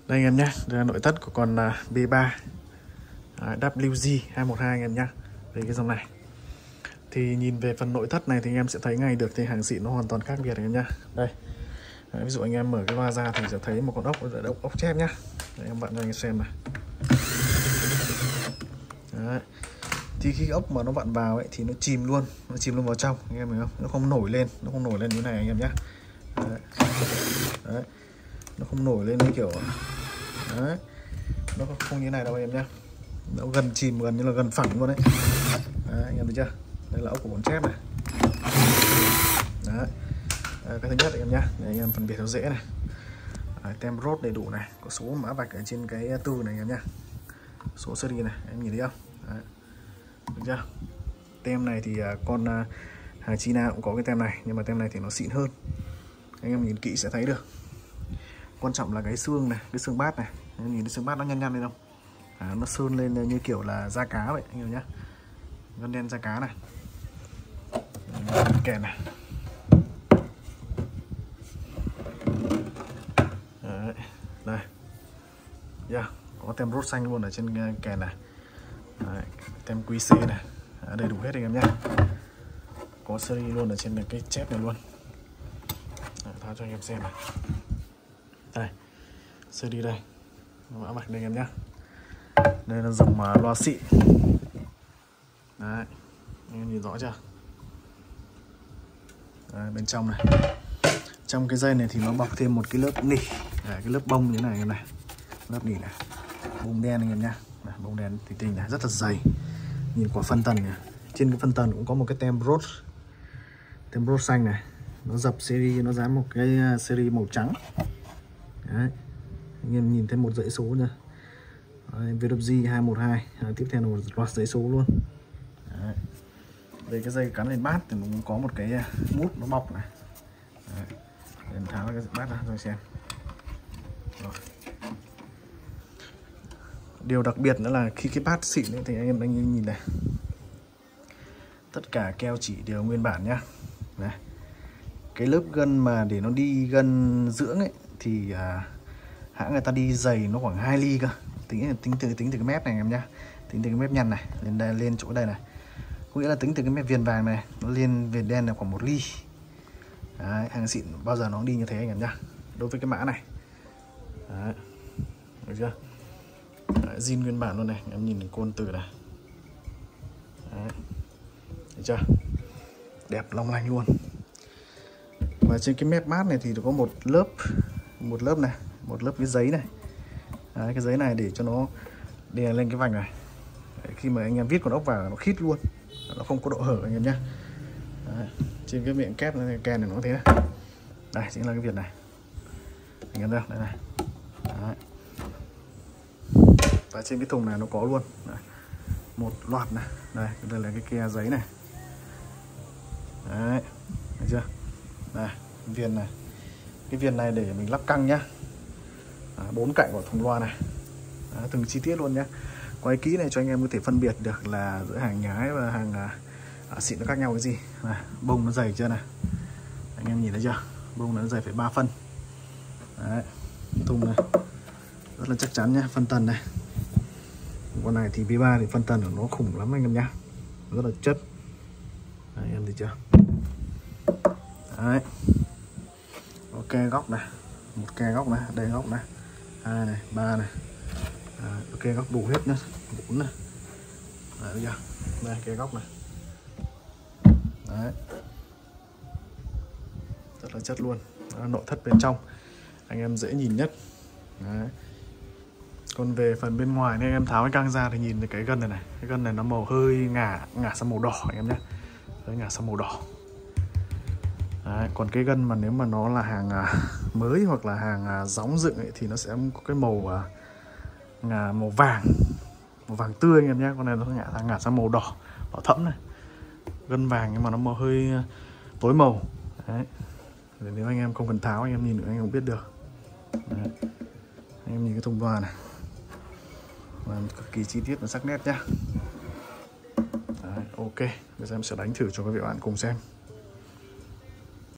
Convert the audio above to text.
Đây anh em nhé, đây là nội thất của con B3 WG212 anh em nhé. Đây cái dòng này. Thì nhìn về phần nội thất này thì anh em sẽ thấy ngay được thì hàng xịn nó hoàn toàn khác biệt anh em nhé. Đây. Đấy, ví dụ anh em mở cái va ra thì sẽ thấy một con ốc chép nhá. Đấy, em vặn cho anh em xem này. Đấy. Thì khi ốc mà nó vặn vào ấy thì nó chìm luôn vào trong, anh em hiểu không? Nó không nổi lên như này anh em nhé. Đấy. Đấy. Nó không nổi lên như kiểu đấy, nó không như này đâu anh em nhé. Nó gần chìm, gần như là gần phẳng luôn đấy. Đấy, anh em thấy chưa? Đây là ốc của con chép này. Đấy. Cái thứ nhất anh em nhé, để anh em phân biệt nó dễ này. Tem rốt đầy đủ này, có số mã vạch ở trên cái tư này anh em nhé. Số series này, em nhìn thấy không? Đấy. Được chưa? Tem này thì con hàng China cũng có cái tem này, nhưng mà tem này thì nó xịn hơn. Anh em nhìn kỹ sẽ thấy được. Quan trọng là cái xương này, cái xương bát này. Anh em nhìn cái xương bát nó nhăn lên không? Nó sơn lên như kiểu là da cá vậy anh em nhé. Gân đen da cá này. Kèn này. Đấy. Đây. Yeah. Có tem rốt xanh luôn ở trên kèn này. Đấy. Tem QC này. Đầy đủ hết anh em nhé. Có series luôn ở trên cái chép này luôn. Đấy, tháo cho anh em xem này. Đây. Series đây. Mã vạch đây anh em nhé. Đây là dòng loa xịn. Đấy. Anh em nhìn rõ chưa? Đấy, bên trong này. Trong cái dây này thì nó bọc thêm một cái lớp nỉ. Đấy, cái lớp bông như thế này anh em này. Lớp nỉ này. Bông đen anh em nhá. Bông đen tinh này, rất là dày. Nhìn quả phân tần này. Trên cái phân tần cũng có một cái tem rốt xanh này. Nó dập series, nó dán một cái series màu trắng. Đấy. Anh em nhìn thấy một dãy số nha. WG212. Tiếp theo là một loạt dãy số luôn. Đấy. Đây cái dây cắn lên bát thì nó cũng có một cái mút nó bọc này. Đấy. Để em tháo cái bát ra rồi xem. Rồi. Điều đặc biệt nữa là khi cái bát xịn ấy, thì anh em nhìn này. Tất cả keo chỉ đều nguyên bản nhá. Đấy. Cái lớp gân mà để nó đi gân dưỡng ấy thì hãng người ta đi dày nó khoảng 2 ly cơ. Tính từ cái mép này em nhá. Tính từ cái mép nhăn này lên chỗ đây này. Có nghĩa là tính từ cái mép viền vàng này nó lên viền đen là khoảng 1 ly. Đấy, hàng xịn bao giờ nó cũng đi như thế anh em nhá. Đối với cái mã này. Đấy. Được chưa? Đấy, zin nguyên bản luôn này, em nhìn côn từ này. Đấy. Được chưa? Đẹp long lanh luôn. Và trên cái mép mát này thì có một lớp này, một lớp cái giấy này. Đấy, cái giấy này để cho nó đè lên cái vành này. Đấy, khi mà anh em viết con ốc vào nó khít luôn, nó không có độ hở anh em nhé. Đấy, trên cái miệng kép này, kèn này nó thế này. Đây chính là cái việc này. Anh em thấy không? Đây này. Đấy. Và trên cái thùng này nó có luôn. Đấy. Một loạt này. Đây là cái ke giấy này. Đấy. Thấy chưa? Đây, viền này. Cái viền này để mình lắp căng nhá. 4 cạnh của thùng loa này. Đấy, từng chi tiết luôn nhé. Quay kỹ này cho anh em có thể phân biệt được là giữa hàng nhái và hàng xịn nó khác nhau cái gì. Này, bông nó dày chưa này. Anh em nhìn thấy chưa? Bông nó dày phải 3 phân. Đấy, thùng này rất là chắc chắn nhé. Phân tần này. Con này thì V3 thì phân tần của nó khủng lắm anh em nhá. Rất là chất. Đấy, em thấy chưa? Đấy. Ok góc này. Một ke góc này, đây góc này. 2 này, 3 này. Ok góc đủ hết nhá. 4 này. Đấy, chưa? Đây cái góc này. Đấy. Rất là chất luôn. Đó, nội thất bên trong anh em dễ nhìn nhất. Đấy. Còn về phần bên ngoài thì anh em tháo cái căng ra thì nhìn thấy cái gân này này. Cái gân này nó màu hơi ngả sang màu đỏ anh em nhé. Hơi ngả sang màu đỏ. Đấy, còn cái gân mà nếu mà nó là hàng mới hoặc là hàng gióng dựng ấy, thì nó sẽ có cái màu vàng tươi anh em nhé. Con này nó ngả sang màu đỏ thẫm này. Gân vàng nhưng mà nó màu hơi tối màu. Đấy. Để nếu anh em không cần tháo anh em nhìn nữa anh em không biết được. Đấy. Anh em nhìn cái thùng loa này. Và cực kỳ chi tiết và sắc nét nhá. Đấy, ok, bây giờ em sẽ đánh thử cho các bạn cùng xem.